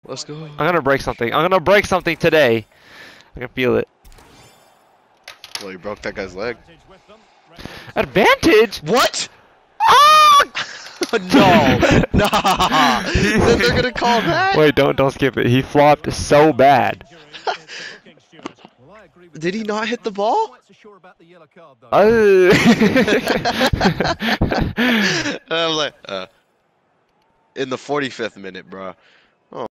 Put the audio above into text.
Let's go. I'm gonna break something. I'm gonna break something today. I can feel it. Well, you broke that guy's leg. Advantage? What? Ah! No. Nah. Then they're gonna call that. Wait, don't skip it. He flopped so bad. Did he not hit the ball? I'm like, in the 45th minute, bro.